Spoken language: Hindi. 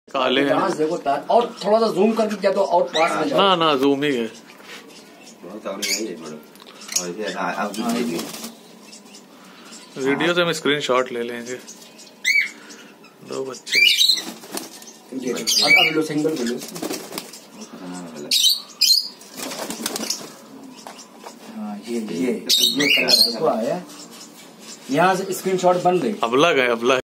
काले हैं। देखो तार और थोड़ा सा जूम करके क्या तो और पास में जाओ। ना जूम ही है। वीडियो से हम स्क्रीनशॉट ले लेंगे। दो बच्चे अब लो सिंगल लो। हाँ ये कलर देखो आया, यहाँ से स्क्रीनशॉट बन गई। अबला गए अबला।